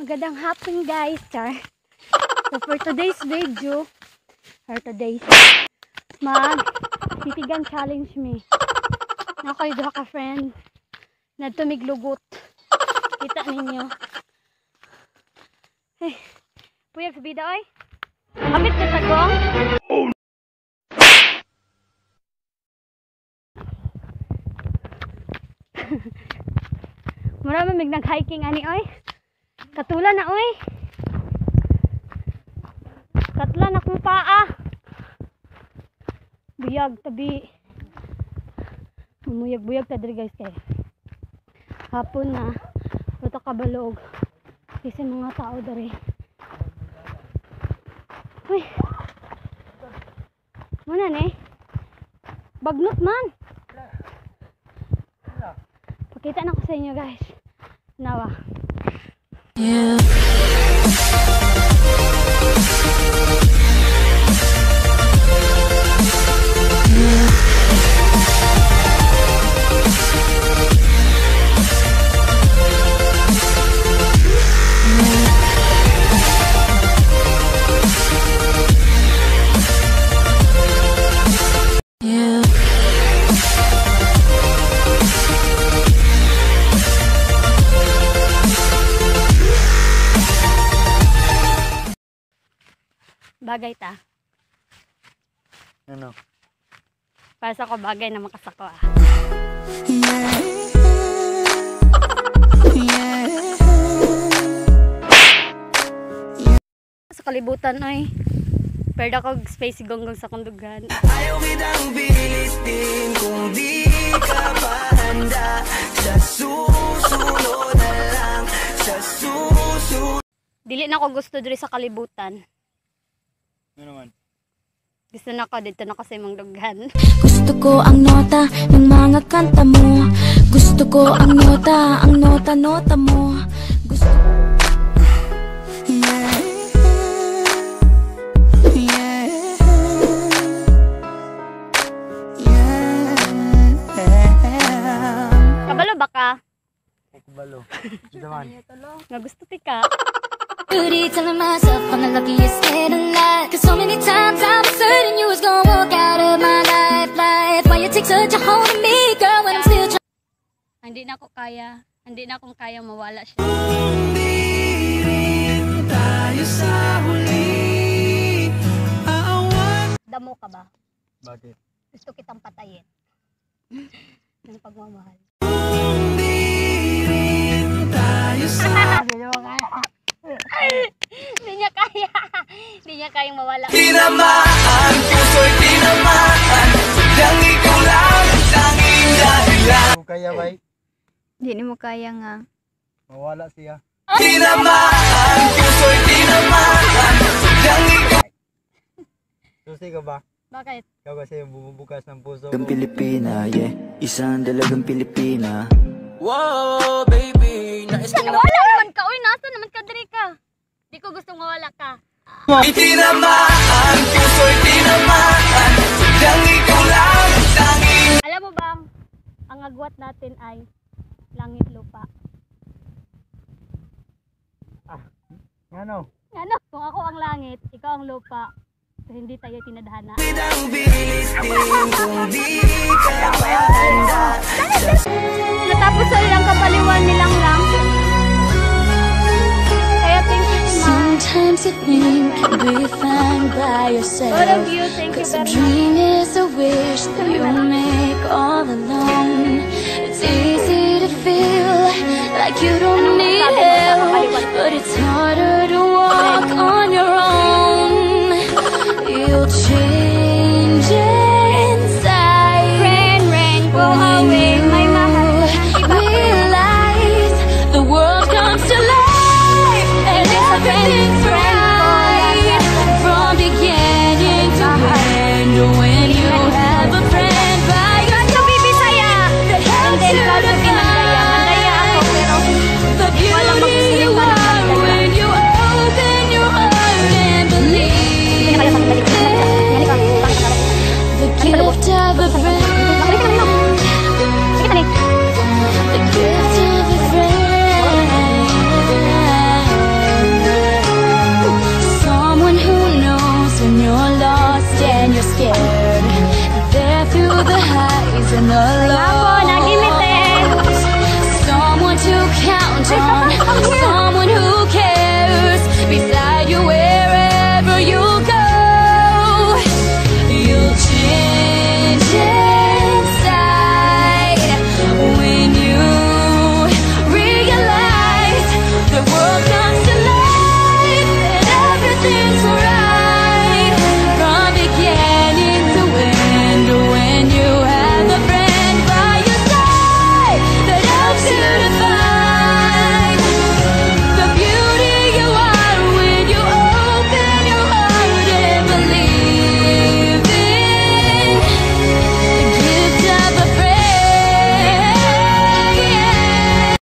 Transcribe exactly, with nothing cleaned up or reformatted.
Magandang hapon guys, char. So for today's video, or today's mag titigan challenge me. Nakoy duha ka friend na tumiglugot. Kita ninyo. Hey, puyag sa bida oy. Kapit ka tagong. Oh. Mura man mig nag-hiking ani oy. Katula na oy. Katla na kong paa. Buyag tabi. Mumuyag-buyag ta diri guys kay. Hapon na. Buta kabalog. Kasi mga tao diri. Uy. Muna ni. Bagnot man. Pakita na ko sa inyo guys. Nawa. Yeah. Bagay ta. Ano? Para sa ko bagay na makasako ah. Yeah. Yeah. Yeah. Sa kalibutan ay perda ko space gonggong sa kundugan. Ayaw kitang bilistin kung di ka pa handa. Sa susunod na lang. Sa susunod. Dili na ko gusto diri sa kalibutan. Ano naman? Gusto na ko dito na kasi mong dughan. Gusto ko ang nota ng mga kanta mo. Gusto ko ang nota, ang nota-nota mo. Gusto Yeah. Yeah. Yeah. Kabalo ba ka? Kabalo. Ito naman. Nga gusto ti ka. Beauty, telling myself I'm the luckiest in alive. Cause so many times I was certain you was gonna walk out of my life. Life, why you take such a hold of me, girl, when I'm still trying. Hindi na ako kaya. Hindi na akong kaya mawala siya. Tayo sa huli. Aawan. Damo ka ba? Bakit? Gusto kitang patayin. Ng pagmamahal. Tayo sa Hindi niya kaya. Hindi niya kayang mawala. tinamaan, puso'y tinamaan. Yang ikaw lang ang tanging dahilan. Kung kaya ba'y? Hindi mo kaya nga. Mawala siya. Tinamaan, puso'y tinamaan. Yang ikaw. Susi ka ba? Bakit? Ikaw kasi yung bumubukas ng puso Ang ko. Pilipina, yeah. Isang dalagang Pilipina. Wow, baby, nais kong na... Wala naman ka. Uy, nasa naman ka diri ka. Di ko gusto mawala ka. Itinamaan, puso'y tinamaan. Yang ikaw lang ang tanging. Alam mo bang, ang agwat natin ay langit lupa. Ano? Ano? Kung ako ang langit, ikaw ang lupa. So, hindi tayo tinadhana. Bidang bilis din kung di ka pa handa. Natapos sa ilang kapaliwan nilang lang. Kaya thank you, Mom. Sometimes you think you'll be fine by yourself. Both of you, thank you Cause a very much. dream is a wish that you make all alone. It's easy to feel like you don't need